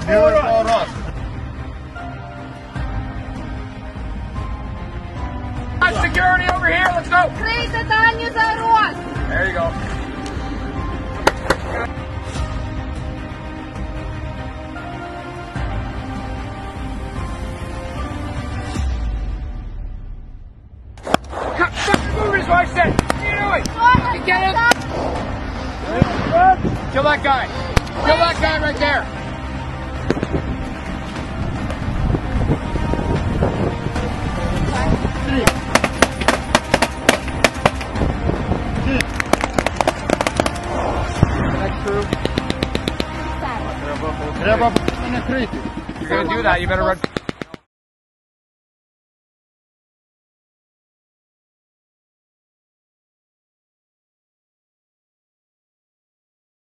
Security over here, let's go! There you go. Move is what I said! What are you doing? Get him! Kill that guy! Kill that guy right there! You're gonna do that, you better run.